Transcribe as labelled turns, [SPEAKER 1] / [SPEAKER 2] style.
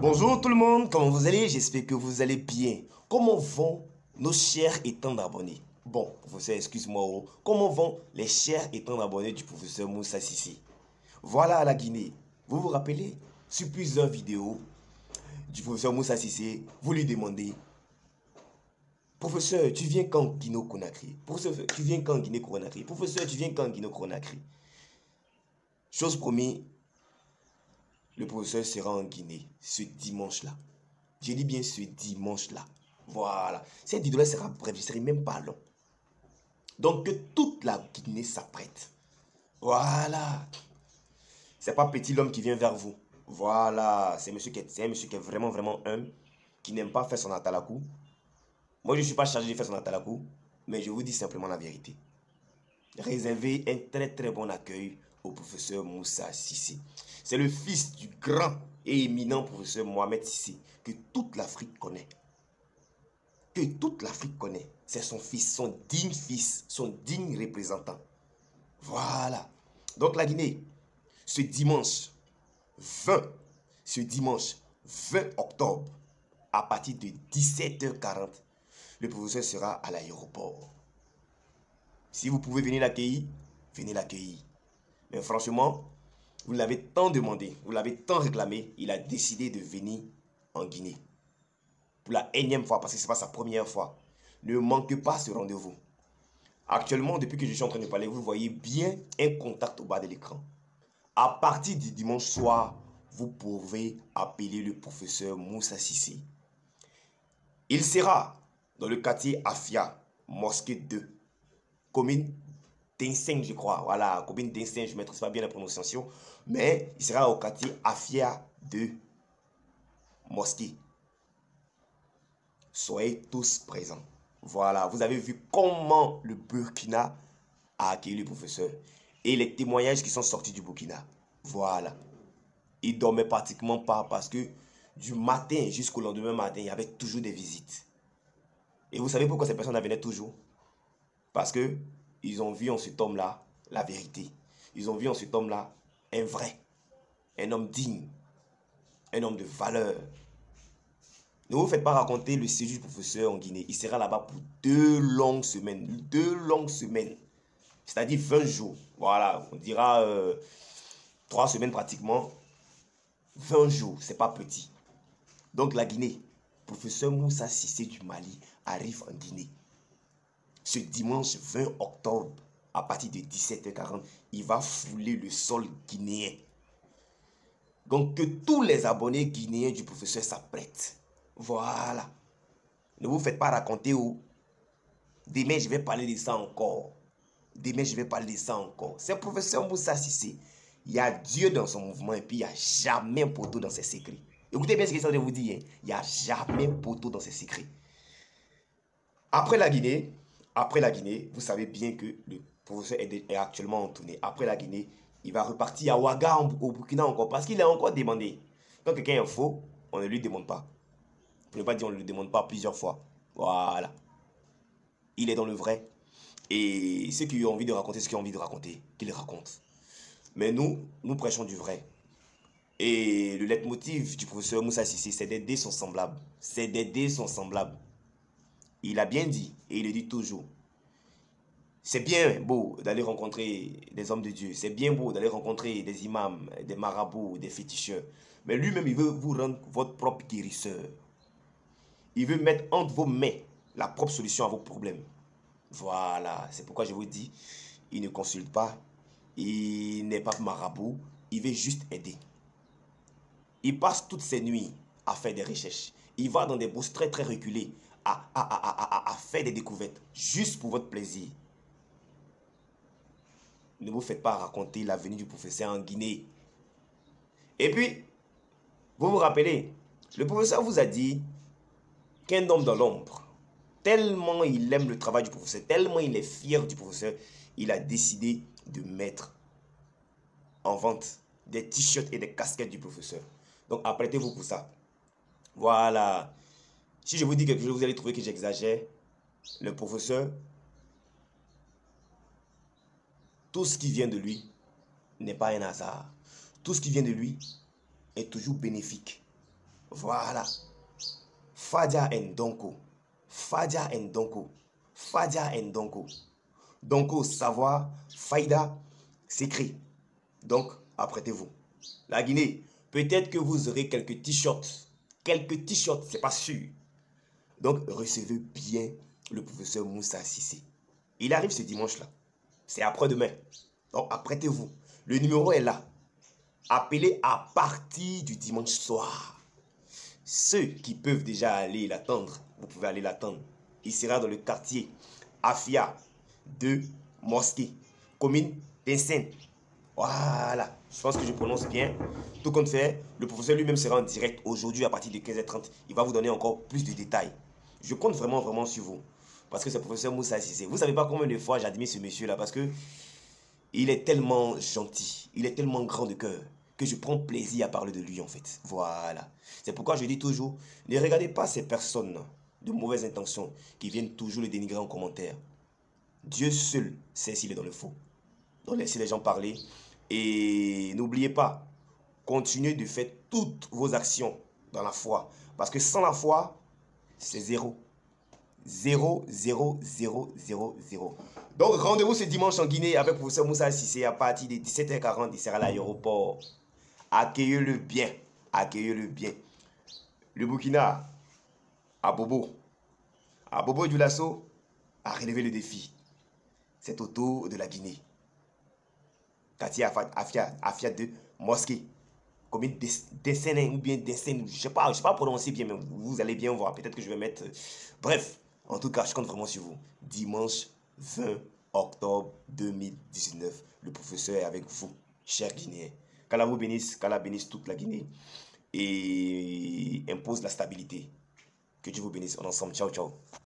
[SPEAKER 1] Bonjour tout le monde, comment vous allez? J'espère que vous allez bien. Comment vont nos chers et tendres abonnés? Bon, professeur, excuse-moi, comment vont les chers et tendres abonnés du professeur Moussa Sissi? Voilà à la Guinée. Vous vous rappelez? Sur plusieurs vidéos du professeur Moussa Sissi, vous lui demandez: professeur, tu viens quand Guinée-Conakry? Professeur, tu viens quand Guinée-Conakry? Professeur, tu viens quand Guinée-Conakry? Chose promise, le professeur sera en Guinée ce dimanche-là. Je dis bien ce dimanche-là. Voilà. Cette vidéo-là sera brève, je ne serai même pas long. Donc que toute la Guinée s'apprête. Voilà. C'est pas petit l'homme qui vient vers vous. Voilà. C'est un monsieur qui est vraiment, vraiment humble, qui n'aime pas faire son atalakou. Moi, je ne suis pas chargé de faire son atalakou, mais je vous dis simplement la vérité. Réservez un très, très bon accueil au professeur Moussa Sissi. C'est le fils du grand et éminent professeur Mohamed Sissi que toute l'Afrique connaît. Que toute l'Afrique connaît. C'est son fils, son digne représentant. Voilà. Donc la Guinée, ce dimanche 20 octobre, à partir de 17h40, le professeur sera à l'aéroport. Si vous pouvez venir l'accueillir, venez l'accueillir. Mais franchement, vous l'avez tant demandé, vous l'avez tant réclamé, il a décidé de venir en Guinée. Pour la énième fois, parce que ce n'est pas sa première fois. Ne manquez pas ce rendez-vous. Actuellement, depuis que je suis en train de parler, vous voyez bien un contact au bas de l'écran. À partir du dimanche soir, vous pouvez appeler le professeur Moussa Sissi. Il sera dans le quartier Afia, Mosquée 2, commune d'Inseng, je crois. Voilà, commune d'Inseng, je ne maîtrise pas bien la prononciation. Mais il sera au quartier Afia 2, Mosquée. Soyez tous présents. Voilà, vous avez vu comment le Burkina a accueilli le professeur. Et les témoignages qui sont sortis du Burkina. Voilà. Il ne dormait pratiquement pas parce que du matin jusqu'au lendemain matin, il y avait toujours des visites. Et vous savez pourquoi ces personnes venaient toujours? Parce que ils ont vu en cet homme-là la vérité. Ils ont vu en cet homme-là un vrai, un homme digne, un homme de valeur. Ne vous faites pas raconter le séjour du professeur en Guinée. Il sera là-bas pour 2 longues semaines. 2 longues semaines. C'est-à-dire 20 jours. Voilà, on dira 3 semaines pratiquement. 20 jours, c'est pas petit. Donc la Guinée, professeur Moussa Sissi du Mali arrive en Guinée. Ce dimanche 20 octobre, à partir de 17h40, il va fouler le sol guinéen. Donc que tous les abonnés guinéens du professeur s'apprêtent. Voilà. Ne vous faites pas raconter où. Demain, je vais parler de ça encore. Demain, je vais parler de ça encore. C'est le professeur Moussa Sissi. Il y a Dieu dans son mouvement et puis il n'y a jamais un poteau dans ses secrets. Écoutez bien ce que je vais vous dire. Il n'y a jamais un poteau dans ses secrets. Après la Guinée, vous savez bien que le professeur est actuellement en tournée. Après la Guinée, il va repartir à Ouaga au Burkina encore parce qu'il a encore demandé. Quand quelqu'un est faux, on ne lui demande pas. Je ne veux pas dire on ne le demande pas plusieurs fois. Voilà. Il est dans le vrai. Et ceux qui ont envie de raconter ce qu'ils ont envie de raconter, qu'ils racontent. Mais nous prêchons du vrai. Et le leitmotiv du professeur Moussa Sissi, c'est d'aider son semblable. C'est d'aider son semblable. Il a bien dit, et il le dit toujours. C'est bien beau d'aller rencontrer des hommes de Dieu. C'est bien beau d'aller rencontrer des imams, des marabouts, des féticheurs. Mais lui-même, il veut vous rendre votre propre guérisseur. Il veut mettre entre vos mains la propre solution à vos problèmes. Voilà, c'est pourquoi je vous dis, il ne consulte pas, il n'est pas marabout, il veut juste aider. Il passe toutes ses nuits à faire des recherches. Il va dans des bourses très très reculées à faire des découvertes, juste pour votre plaisir. Ne vous faites pas raconter la venue du professeur en Guinée. Et puis, vous vous rappelez, le professeur vous a dit qu'un homme dans l'ombre, tellement il aime le travail du professeur, tellement il est fier du professeur, il a décidé de mettre en vente des t-shirts et des casquettes du professeur. Donc apprêtez-vous pour ça. Voilà. Si je vous dis quelque chose, vous allez trouver que j'exagère. Le professeur, tout ce qui vient de lui n'est pas un hasard. Tout ce qui vient de lui est toujours bénéfique. Voilà. Fadia Ndonko. Fadia Ndonko. Fadia Ndonko. Donko, savoir. Faïda, s'écrit. Donc, apprêtez-vous. La Guinée, peut-être que vous aurez quelques t-shirts. Quelques t-shirts, c'est pas sûr. Donc, recevez bien le professeur Moussa Cissé. Il arrive ce dimanche-là. C'est après-demain. Donc, apprêtez-vous. Le numéro est là. Appelez à partir du dimanche soir. Ceux qui peuvent déjà aller l'attendre, vous pouvez aller l'attendre. Il sera dans le quartier Afia de Mosquée, commune d'Insen. Voilà, je pense que je prononce bien. Tout compte fait, le professeur lui-même sera en direct aujourd'hui à partir de 15h30. Il va vous donner encore plus de détails. Je compte vraiment sur vous. Parce que c'est le professeur Moussa Cissé. Vous ne savez pas combien de fois j'admire ce monsieur-là parce que il est tellement gentil, il est tellement grand de cœur que je prends plaisir à parler de lui en fait. Voilà. C'est pourquoi je dis toujours, ne regardez pas ces personnes de mauvaises intentions qui viennent toujours le dénigrer en commentaire. Dieu seul sait s'il est dans le faux. Donc laissez les gens parler et n'oubliez pas, continuez de faire toutes vos actions dans la foi. Parce que sans la foi, c'est zéro. 0, 0, 0, 0, 0. Donc rendez-vous ce dimanche en Guinée avec le professeur Moussa Cissé à partir de 17h40. Il sera à l'aéroport. Accueillez-le bien. Accueillez-le bien. Le Burkina, à Bobo Dioulasso, a relevé le défi. C'est au tour de la Guinée. Quartier Afia de Mosquée. Commune d'Insen ou bien d'Insen. Je ne sais pas prononcer bien, mais vous allez bien voir. Peut-être que je vais mettre... Bref, en tout cas, je compte vraiment sur vous. Dimanche 20 octobre 2019. Le professeur est avec vous, chers Guinéens. Qu'Allah vous bénisse, qu'Allah bénisse toute la Guinée et impose la stabilité. Que Dieu vous bénisse. On est ensemble. Ciao, ciao.